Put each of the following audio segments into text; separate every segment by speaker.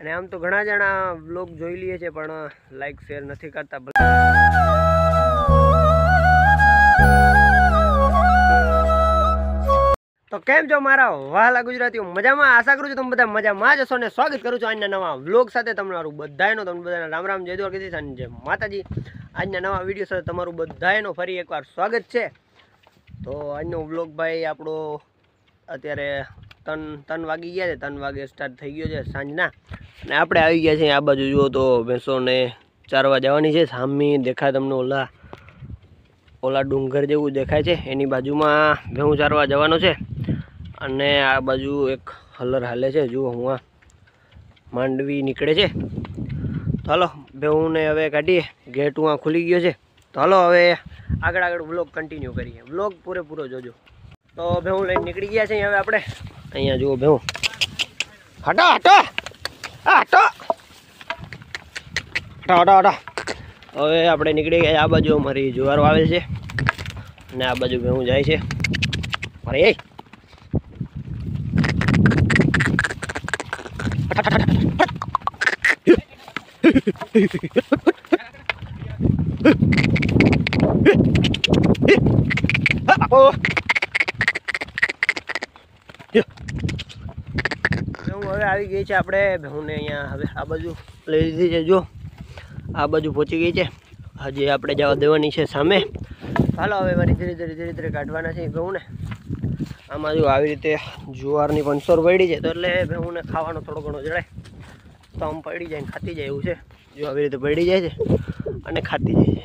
Speaker 1: અને આમ તો ઘણા જણા વ્લોગ જોઈ લઈએ છે પણ લાઈક શેર નથી કરતા। તો કેમ છો મારા વહાલા ગુજરાતીઓ, મજામાં? આશા કરું છું તમે બધા મજામાં જ હશો ને સ્વાગત કરું છું આજના નવા વ્લોગ સાથે તમારું બધાયનો। તમને બધાને રામ રામ, જય દ્વારકાધીશ અને જય માતાજી। આજના નવા વિડીયો સાથે તમારું બધાયનો ફરી એકવાર સ્વાગત છે। તો આજનો વ્લોગ ભાઈ આપણો અત્યારે ત્રણ વાગી ગયા છે, 3 વાગે સ્ટાર્ટ થઈ ગયો છે સાંજના, અને આપણે આવી ગયા છીએ આ બાજુ। જુઓ તો ભેંસોને ચારવા જવાની છે। સામી દેખાય તમને ઓલા ડુંગર જેવું દેખાય છે, એની બાજુમાં ભેંસ ચારવા જવાનો છે। અને આ બાજુ એક હલર હાલે છે, જુઓ હું આ માંડવી નીકળે છે। તો હાલો ભેંસને હવે કાઢીએ, ગેટ હું ખુલી ગયો છે। તો હાલો હવે આગળ વ્લોગ કન્ટિન્યુ કરીએ, વ્લોગ પૂરેપૂરો જોજો। તો ભેંસ લઈને નીકળી ગયા છે હવે આપણે। અહીંયા જુઓ ભેંસ, હટો હટો હટો હટો હટો હટો। હવે આપણે નીકળી ગયા। આ બાજુ અમારી જુવારો આવેલ છે અને આ બાજુ ભેંસ જાય છે। અરે એ હવે આવી ગઈ છે આપણે ભેંસને અહીંયા હવે આ બાજુ લઈ લીધી છે। જો આ બાજુ પહોંચી ગઈ છે, હજી આપણે જવા દેવાની છે સામે। હાલો હવે વળી ધીરે ધીરે કાઢવાના છે ભેંસને। આમાં જો આવી રીતે જુવારની 500 પડી છે, તો એટલે ભેંસને ખાવાનો થોડો ઘણો જડાય તો આમ પડી જાય ને ખાતી જાય એવું છે। જો આવી રીતે પડી જાય છે અને ખાતી જાય છે।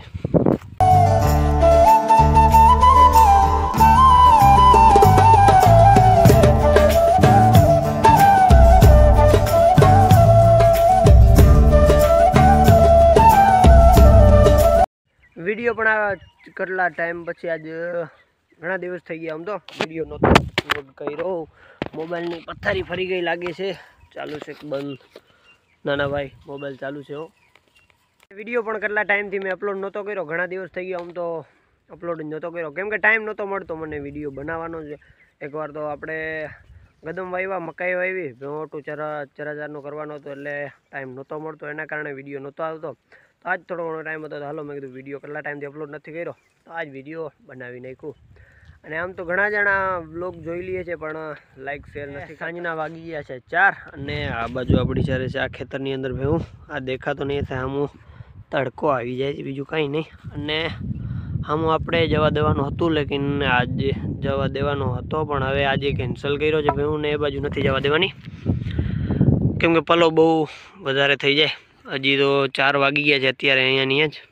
Speaker 1: વિડીયો પણ આ કેટલા ટાઈમ પછી આજ ઘણા દિવસ થઈ ગયા, આમ તો વિડીયો નહોતો અપલોડ કર્યો। મોબાઈલની પથ્થારી ફરી ગઈ લાગે છે, ચાલુ છે કે બંધ? નાના ભાઈ મોબાઈલ ચાલુ છે હો। વિડીયો પણ કેટલા ટાઈમથી મેં અપલોડ નહોતો કર્યો, ઘણા દિવસ થઈ ગયા, આમ તો અપલોડ જ નહોતો કર્યો કેમ કે ટાઈમ નહોતો મળતો મને વિડીયો બનાવવાનો જ। એકવાર તો આપણે ગદમ વાવ્યા, મકાઈ વાવી, ભેંટું ચરાચારનો કરવાનો હતો એટલે ટાઈમ નહોતો મળતો, એના કારણે વિડીયો નહોતો આવતો। તો આજ થોડો ઘણો ટાઈમ હતો, તો હાલો મેં કીધું વિડીયો કેટલા ટાઈમથી અપલોડ નથી કર્યો તો આજ વિડીયો બનાવી નાખ્યું। અને આમ તો ઘણા જણા વ્લોગ જોઈ લઈએ છે પણ લાઈક શેર નથી। સાંજના વાગી ગયા છે 4 અને આ બાજુ આપણી ચારે છે આ ખેતરની અંદર ભેંસ। આ દેખાતો નહીં થાય, આમ તડકો આવી જાય છે, બીજું કાંઈ નહીં। અને આમ આપણે જવા દેવાનું હતું, લેકિન આજે જવા દેવાનો હતો પણ હવે આજે કેન્સલ કર્યો છે ભેંસને। એ બાજુ નથી જવા દેવાની કેમ કે પલો બહુ વધારે થઈ જાય। હજી તો 4 વાગી ગયા છે અત્યારે, અહીંયાની જ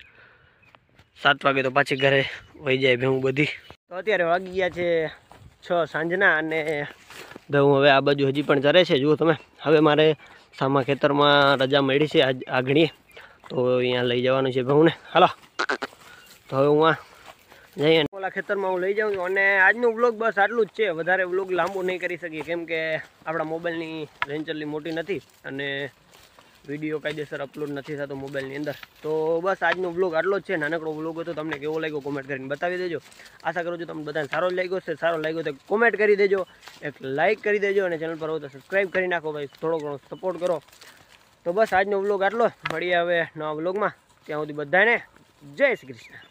Speaker 1: 7 વાગે તો પાછી ઘરે વહી જાય ભેંસ બધી। તો અત્યારે વાગી ગયા છે 6 સાંજના અને ભેંસ હવે આ બાજુ હજી પણ ચરે છે। જુઓ તમે, હવે મારે સામા ખેતરમાં રજા મળી છે આગળ, તો અહીંયા લઈ જવાનું છે ભેંસને। હાલો તો હવે હું જઈએ ઓલા ખેતરમાં હું લઈ જાઉં છું। અને આજનું વ્લોગ બસ આટલું જ છે, વધારે વ્લોગ લાંબુ નહીં કરી શકીએ કેમ કે આપણા મોબાઈલની રેન્જ એટલી મોટી નથી અને વિડીયો કાયદેસર અપલોડ નથી થતો મોબાઈલની અંદર। તો બસ આજનો વ્લોગ આટલો જ છે, નાનકડો વ્લોગ હતો। તમને કેવો લાગ્યો કોમેન્ટ કરીને બતાવી દેજો। આશા કરું છું તમને બધાને સારો જ લાગ્યો છે। સારો લાગ્યો તો કોમેન્ટ કરી દેજો, એક લાઇક કરી દેજો અને ચેનલ પર હોય તો સબસ્ક્રાઈબ કરી નાખો ભાઈ, થોડો ઘણો સપોર્ટ કરો। તો બસ આજનો વ્લોગ આટલો, મળીએ હવે નવા વ્લોગમાં, ત્યાં સુધી બધાને જય શ્રી કૃષ્ણ।